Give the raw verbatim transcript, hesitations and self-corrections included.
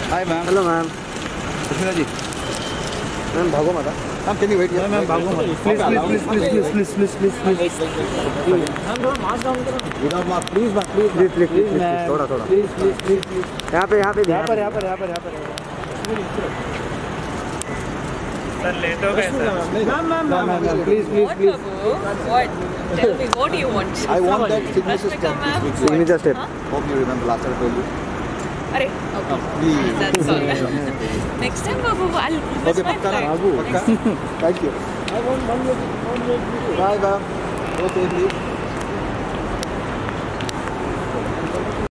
Hi, ma'am. Hello, ma'am. Rashmika ji. Ma'am, bhago mata. Ma'am, can you wait here? Ma'am, bhago mata. Please, please, please, please, please, please, please, please. Ma'am, थोड़ा mask down करो. Without mask, please, ma'am, please. Please, please, please, please, थोड़ा, थोड़ा. Please, please, please, please. यहाँ पे, यहाँ पे, यहाँ पर, यहाँ पर, यहाँ पर, यहाँ पर. Sir, late हो गए sir. Ma'am, ma'am, ma'am, ma'am, please, please, What, please. Babu? What? Tell me, what do you want? I want that signature Rashmika step. ma'am. Which Signature step. Huh? hope you remember last time I told you. Arre, okay. Please. That's all. Next time, Babu, I'll miss Okay, my Pakka. flight. Pakka. Thank you. I want one minute, one minute. Bye, ma'am. Okay, please.